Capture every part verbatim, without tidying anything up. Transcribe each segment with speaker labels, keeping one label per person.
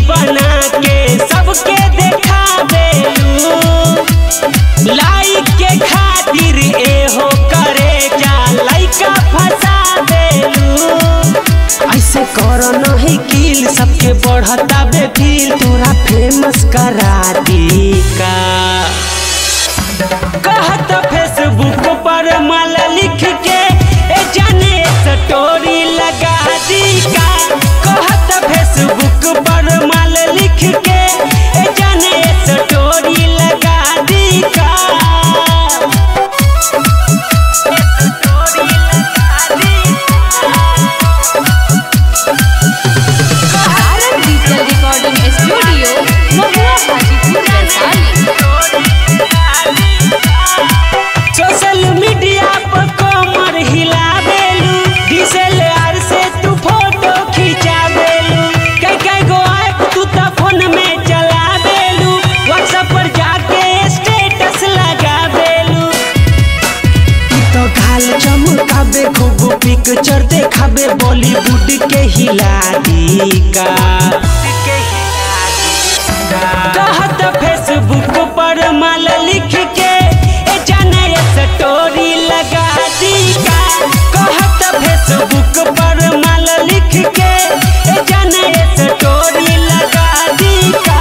Speaker 1: बना के सबके देखावेलू, लाइक के खातिर एहो करे जा लइका फसावेलू। ऐसे करो नहीं किल सबके बढ़ता बेफिल, तोरा फेमस करा दी का। कहत फेसबुक पर माल लिख के ए जाने स्टोरी लगा दी का। कहत फेसबुक पर माल लिख के ए जाने स्टोरी लगा दी का। सोशल मीडिया पर कमर हिलावेलू, डीएसएलआर से तू फोटो खिंचावेलू। कई कई गो ऐप तू तो फोन में चलावेलू, व्हाट्सएप पर जाके स्टेटस लगावेलू। तू तो गाल चमकावे खूब पिक्चर देखावे, बॉलीवुड के हिला दी का। कहत फेसबुक पर माल लिख के ए जाने स्टोरी लगा दी का। कहत फेसबुक पर माल लिख के ए जाने स्टोरी लगा दी का।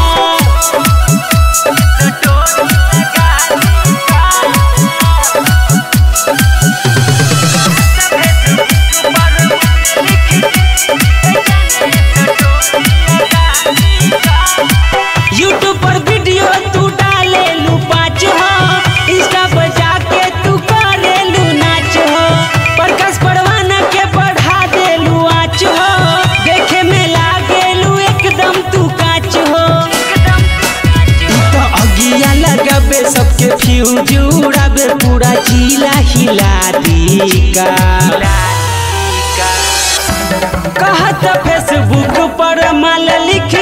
Speaker 1: यूट्यूब पर वीडियो तू डालेलू पाँच हो, इंस्टा पर जाके तू करेलू नाच हो। प्रकाश परवाना के बढ़ा देलू आँच हो, देखे में लागेलू एकदम तू काच हो। तू तो अगिया लगाबे सबके फ्यूज उड़ाबे, पूरा जिला हिला दी का। कहत फेसबुक पर माल लिख